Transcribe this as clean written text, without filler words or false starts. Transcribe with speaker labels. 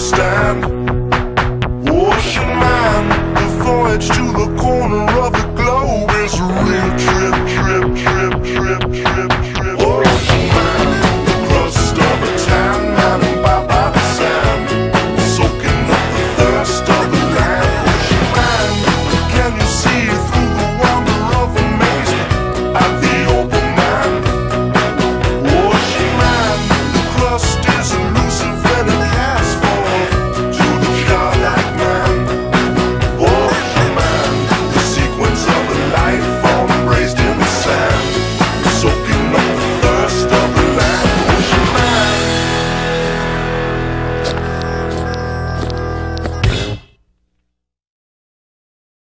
Speaker 1: understand. Ocean man, the voyage to the corner of the globe is a real trip.